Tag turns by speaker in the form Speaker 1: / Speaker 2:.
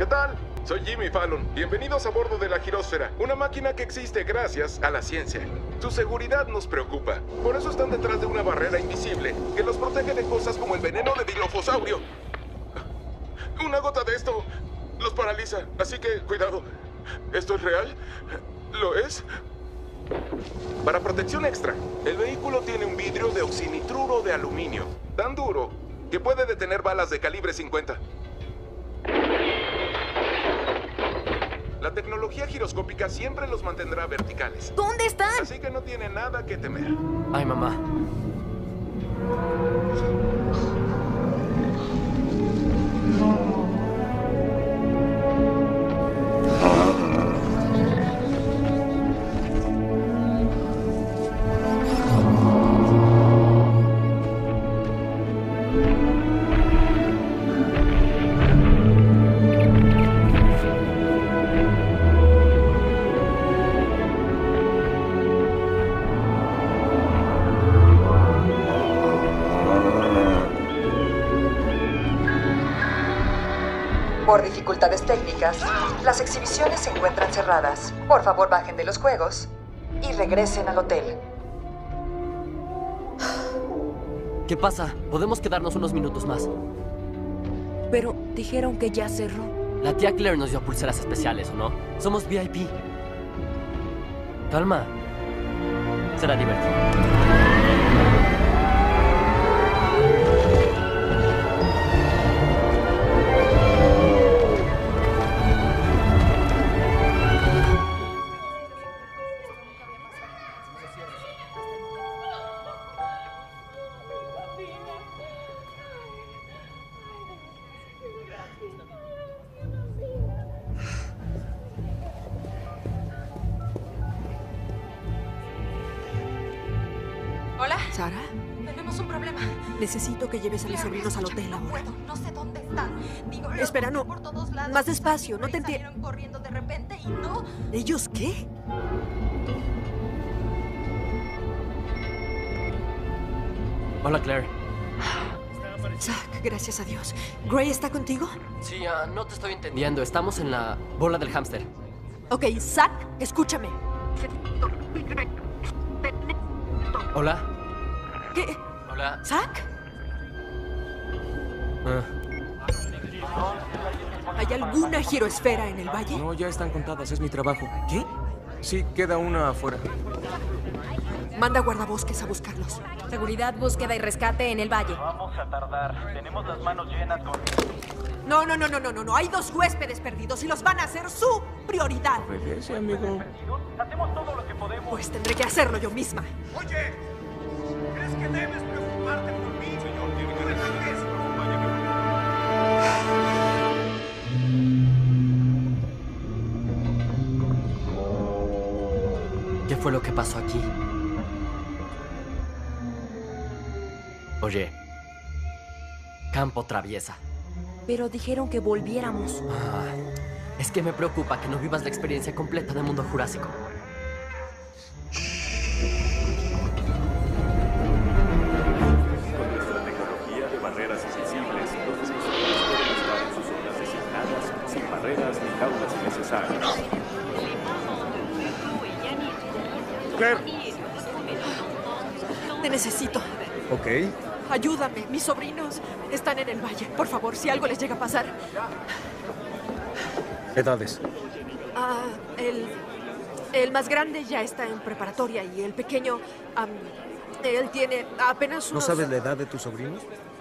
Speaker 1: ¿Qué tal? Soy Jimmy Fallon. Bienvenidos a bordo de la Girosfera, una máquina que existe gracias a la ciencia. Su seguridad nos preocupa. Por eso están detrás de una barrera invisible que los protege de cosas como el veneno de Dilofosaurio. Una gota de esto los paraliza, así que cuidado. ¿Esto es real? ¿Lo es? Para protección extra, el vehículo tiene un vidrio de oxinitruro de aluminio, tan duro que puede detener balas de calibre 50. La tecnología giroscópica siempre los mantendrá verticales.
Speaker 2: ¿Dónde están?
Speaker 1: Así que no tiene nada que temer.
Speaker 3: Ay, mamá.
Speaker 4: Por dificultades técnicas, las exhibiciones se encuentran cerradas. Por favor, bajen de los juegos y regresen al hotel.
Speaker 3: ¿Qué pasa? Podemos quedarnos unos minutos más.
Speaker 2: Pero dijeron que ya cerró.
Speaker 3: La tía Claire nos dio pulseras especiales, ¿o no? Somos VIP. Calma. Será divertido.
Speaker 5: ¿Hola?
Speaker 2: ¿Sara?
Speaker 5: Tenemos un problema.
Speaker 2: Necesito que lleves a mis sobrinos al hotel
Speaker 5: No
Speaker 2: ahora.
Speaker 5: puedo, no sé dónde están. Digo, los
Speaker 2: Espera,
Speaker 5: busqué
Speaker 2: no.
Speaker 5: por todos lados.
Speaker 2: Más despacio, no te
Speaker 5: Salieron corriendo de repente y no.
Speaker 2: ¿Ellos qué?
Speaker 3: Hola, Claire.
Speaker 2: Zack, gracias a Dios. ¿Gray está contigo?
Speaker 3: Sí, no te estoy entendiendo. Estamos en la bola del hámster.
Speaker 2: Ok, Zack, escúchame.
Speaker 3: Hola.
Speaker 2: ¿Qué?
Speaker 3: Hola.
Speaker 2: ¿Zack?
Speaker 3: Ah,
Speaker 2: ¿Hay alguna giroesfera en el valle?
Speaker 6: No, ya están contadas, es mi trabajo. ¿Qué? Sí, queda una afuera.
Speaker 2: Manda guardabosques a buscarlos.
Speaker 7: Seguridad, búsqueda y rescate en el valle.
Speaker 8: Vamos a tardar. Tenemos las manos llenas con...
Speaker 2: No. Hay 2 huéspedes perdidos y los van a hacer su prioridad.
Speaker 6: Obedece, amigo.
Speaker 8: Hacemos todo lo que podemos.
Speaker 2: Pues tendré que hacerlo yo misma.
Speaker 9: Oye, ¿crees que debes preocuparte por mí, señor? Tiene que dejar eso.
Speaker 3: ¿Qué fue lo que pasó aquí? Oye. Campo traviesa.
Speaker 2: Pero dijeron que volviéramos.
Speaker 3: Es que me preocupa que no vivas la experiencia completa del mundo jurásico.
Speaker 10: Con nuestra tecnología de barreras accesibles, los descubridores pueden estar en sus zonas designadas, sin barreras ni jaulas innecesarias.
Speaker 9: Claire.
Speaker 2: Te necesito.
Speaker 6: Ok.
Speaker 2: Ayúdame, mis sobrinos están en el valle. Por favor, si algo les llega a pasar.
Speaker 6: Edades.
Speaker 2: El más grande ya está en preparatoria y el pequeño, él tiene apenas
Speaker 6: ¿No
Speaker 2: unos...
Speaker 6: sabes la edad de tus sobrinos?